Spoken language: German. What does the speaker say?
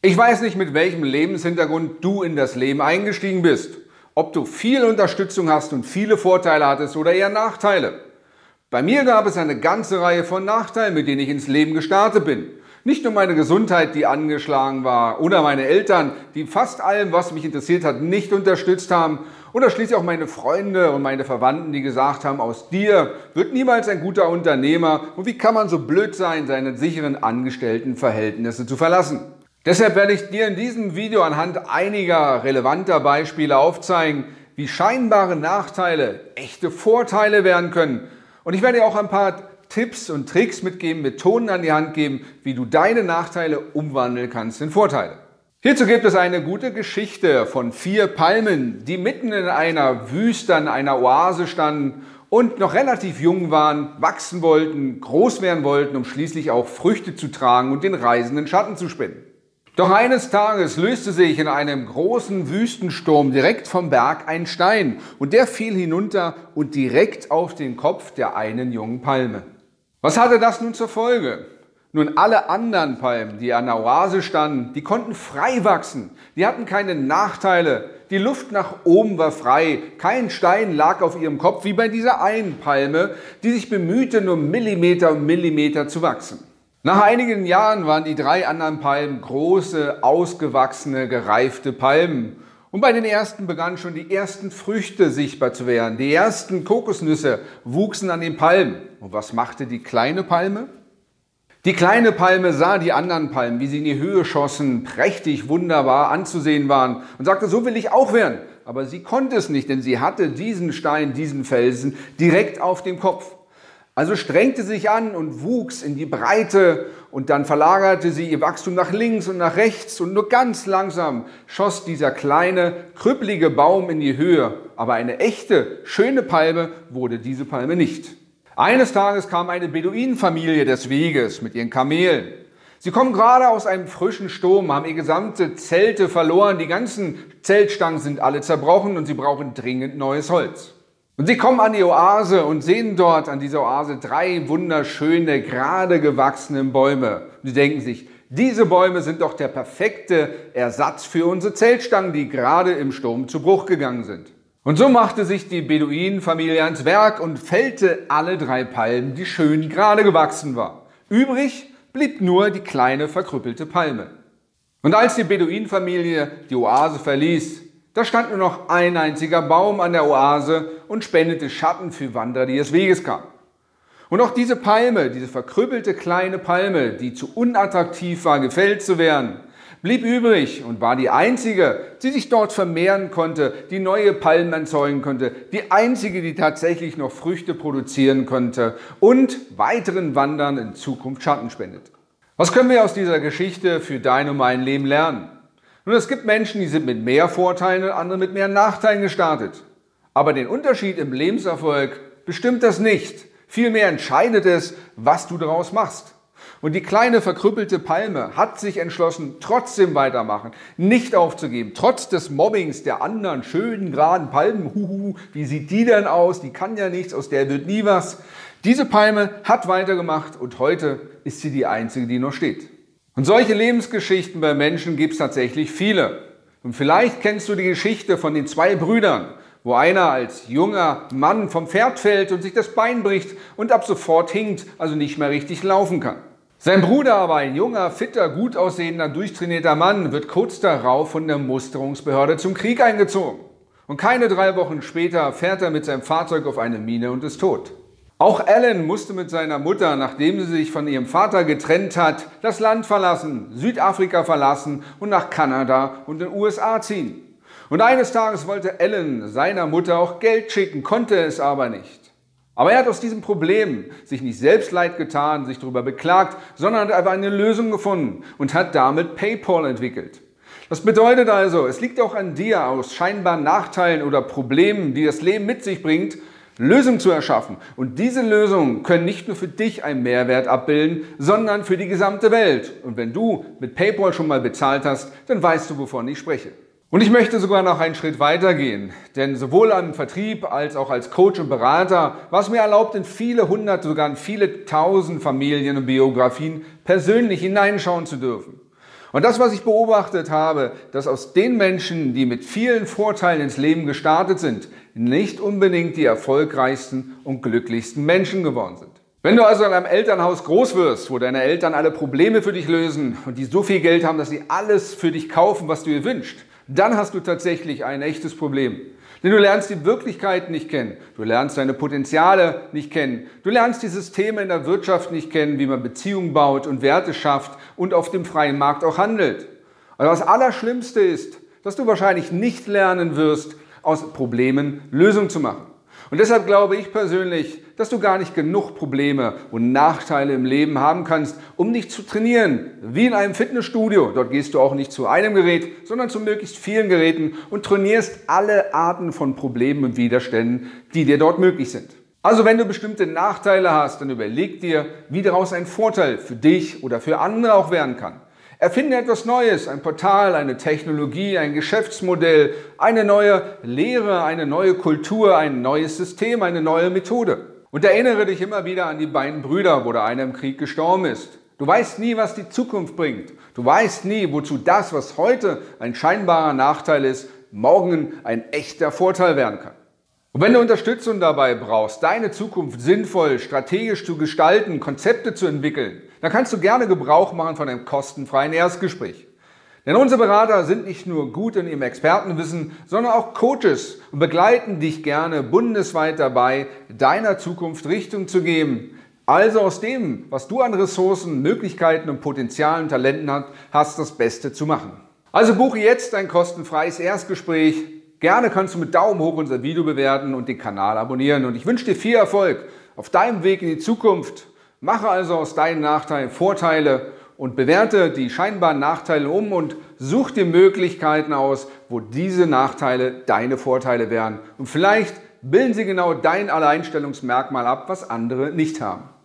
Ich weiß nicht, mit welchem Lebenshintergrund du in das Leben eingestiegen bist. Ob du viel Unterstützung hast und viele Vorteile hattest oder eher Nachteile. Bei mir gab es eine ganze Reihe von Nachteilen, mit denen ich ins Leben gestartet bin. Nicht nur meine Gesundheit, die angeschlagen war, oder meine Eltern, die fast allem, was mich interessiert hat, nicht unterstützt haben. Oder schließlich auch meine Freunde und meine Verwandten, die gesagt haben, aus dir wird niemals ein guter Unternehmer und wie kann man so blöd sein, seine sicheren Angestelltenverhältnisse zu verlassen. Deshalb werde ich dir in diesem Video anhand einiger relevanter Beispiele aufzeigen, wie scheinbare Nachteile echte Vorteile werden können. Und ich werde dir auch ein paar Tipps und Tricks mitgeben, Methoden an die Hand geben, wie du deine Nachteile umwandeln kannst in Vorteile. Hierzu gibt es eine gute Geschichte von 4 Palmen, die mitten in einer Wüste, in einer Oase standen und noch relativ jung waren, wachsen wollten, groß werden wollten, um schließlich auch Früchte zu tragen und den Reisenden Schatten zu spenden. Doch eines Tages löste sich in einem großen Wüstensturm direkt vom Berg ein Stein und der fiel hinunter und direkt auf den Kopf der einen jungen Palme. Was hatte das nun zur Folge? Nun, alle anderen Palmen, die an der Oase standen, die konnten frei wachsen. Die hatten keine Nachteile. Die Luft nach oben war frei. Kein Stein lag auf ihrem Kopf, wie bei dieser einen Palme, die sich bemühte, nur Millimeter um Millimeter zu wachsen. Nach einigen Jahren waren die 3 anderen Palmen große, ausgewachsene, gereifte Palmen. Und bei den ersten begannen schon die ersten Früchte sichtbar zu werden. Die ersten Kokosnüsse wuchsen an den Palmen. Und was machte die kleine Palme? Die kleine Palme sah die anderen Palmen, wie sie in die Höhe schossen, prächtig, wunderbar anzusehen waren und sagte, so will ich auch werden. Aber sie konnte es nicht, denn sie hatte diesen Stein, diesen Felsen direkt auf dem Kopf. Also strengte sie sich an und wuchs in die Breite und dann verlagerte sie ihr Wachstum nach links und nach rechts und nur ganz langsam schoss dieser kleine, krüppelige Baum in die Höhe. Aber eine echte, schöne Palme wurde diese Palme nicht. Eines Tages kam eine Beduinenfamilie des Weges mit ihren Kamelen. Sie kommen gerade aus einem frischen Sturm, haben ihre gesamte Zelte verloren, die ganzen Zeltstangen sind alle zerbrochen und sie brauchen dringend neues Holz. Und sie kommen an die Oase und sehen dort an dieser Oase 3 wunderschöne, gerade gewachsene Bäume. Und sie denken sich, diese Bäume sind doch der perfekte Ersatz für unsere Zeltstangen, die gerade im Sturm zu Bruch gegangen sind. Und so machte sich die Beduinenfamilie ans Werk und fällte alle 3 Palmen, die schön gerade gewachsen waren. Übrig blieb nur die kleine verkrüppelte Palme. Und als die Beduinenfamilie die Oase verließ, da stand nur noch ein einziger Baum an der Oase und spendete Schatten für Wanderer, die des Weges kamen. Und auch diese Palme, diese verkrüppelte kleine Palme, die zu unattraktiv war, gefällt zu werden, blieb übrig und war die einzige, die sich dort vermehren konnte, die neue Palmen erzeugen konnte, die einzige, die tatsächlich noch Früchte produzieren konnte und weiteren Wanderern in Zukunft Schatten spendet. Was können wir aus dieser Geschichte für dein und mein Leben lernen? Nun, es gibt Menschen, die sind mit mehr Vorteilen und andere mit mehr Nachteilen gestartet. Aber den Unterschied im Lebenserfolg bestimmt das nicht. Vielmehr entscheidet es, was du daraus machst. Und die kleine verkrüppelte Palme hat sich entschlossen, trotzdem weitermachen, nicht aufzugeben, trotz des Mobbings der anderen schönen, geraden Palmen. Huhu, wie sieht die denn aus? Die kann ja nichts, aus der wird nie was. Diese Palme hat weitergemacht und heute ist sie die einzige, die noch steht. Und solche Lebensgeschichten bei Menschen gibt es tatsächlich viele. Und vielleicht kennst du die Geschichte von den 2 Brüdern, wo einer als junger Mann vom Pferd fällt und sich das Bein bricht und ab sofort hinkt, also nicht mehr richtig laufen kann. Sein Bruder aber, ein junger, fitter, gut aussehender, durchtrainierter Mann, wird kurz darauf von der Musterungsbehörde zum Krieg eingezogen. Und keine 3 Wochen später fährt er mit seinem Fahrzeug auf eine Mine und ist tot. Auch Alan musste mit seiner Mutter, nachdem sie sich von ihrem Vater getrennt hat, das Land verlassen, Südafrika verlassen und nach Kanada und den USA ziehen. Und eines Tages wollte Alan seiner Mutter auch Geld schicken, konnte es aber nicht. Aber er hat aus diesem Problem sich nicht selbst leid getan, sich darüber beklagt, sondern hat einfach eine Lösung gefunden und hat damit PayPal entwickelt. Das bedeutet also, es liegt auch an dir, aus scheinbaren Nachteilen oder Problemen, die das Leben mit sich bringt, Lösungen zu erschaffen. Und diese Lösungen können nicht nur für dich einen Mehrwert abbilden, sondern für die gesamte Welt. Und wenn du mit PayPal schon mal bezahlt hast, dann weißt du, wovon ich spreche. Und ich möchte sogar noch einen Schritt weiter gehen, denn sowohl am Vertrieb als auch als Coach und Berater war es mir erlaubt, in viele hundert, sogar in viele tausend Familien und Biografien persönlich hineinschauen zu dürfen. Und das, was ich beobachtet habe, dass aus den Menschen, die mit vielen Vorteilen ins Leben gestartet sind, nicht unbedingt die erfolgreichsten und glücklichsten Menschen geworden sind. Wenn du also in einem Elternhaus groß wirst, wo deine Eltern alle Probleme für dich lösen und die so viel Geld haben, dass sie alles für dich kaufen, was du dir wünschst, dann hast du tatsächlich ein echtes Problem. Denn du lernst die Wirklichkeit nicht kennen, du lernst deine Potenziale nicht kennen, du lernst die Systeme in der Wirtschaft nicht kennen, wie man Beziehungen baut und Werte schafft und auf dem freien Markt auch handelt. Also das Allerschlimmste ist, dass du wahrscheinlich nicht lernen wirst, aus Problemen Lösungen zu machen. Und deshalb glaube ich persönlich, dass du gar nicht genug Probleme und Nachteile im Leben haben kannst, um dich zu trainieren, wie in einem Fitnessstudio. Dort gehst du auch nicht zu einem Gerät, sondern zu möglichst vielen Geräten und trainierst alle Arten von Problemen und Widerständen, die dir dort möglich sind. Also wenn du bestimmte Nachteile hast, dann überleg dir, wie daraus ein Vorteil für dich oder für andere auch werden kann. Erfinde etwas Neues, ein Portal, eine Technologie, ein Geschäftsmodell, eine neue Lehre, eine neue Kultur, ein neues System, eine neue Methode. Und erinnere dich immer wieder an die beiden Brüder, wo der eine im Krieg gestorben ist. Du weißt nie, was die Zukunft bringt. Du weißt nie, wozu das, was heute ein scheinbarer Nachteil ist, morgen ein echter Vorteil werden kann. Und wenn du Unterstützung dabei brauchst, deine Zukunft sinnvoll, strategisch zu gestalten, Konzepte zu entwickeln, dann kannst du gerne Gebrauch machen von einem kostenfreien Erstgespräch. Denn unsere Berater sind nicht nur gut in ihrem Expertenwissen, sondern auch Coaches und begleiten dich gerne bundesweit dabei, deiner Zukunft Richtung zu geben. Also aus dem, was du an Ressourcen, Möglichkeiten und Potenzialen, Talenten hast, das Beste zu machen. Also buche jetzt ein kostenfreies Erstgespräch. Gerne kannst du mit Daumen hoch unser Video bewerten und den Kanal abonnieren. Und ich wünsche dir viel Erfolg auf deinem Weg in die Zukunft. Mache also aus deinen Nachteilen Vorteile und bewerte die scheinbaren Nachteile um und such dir Möglichkeiten aus, wo diese Nachteile deine Vorteile wären. Und vielleicht bilden sie genau dein Alleinstellungsmerkmal ab, was andere nicht haben.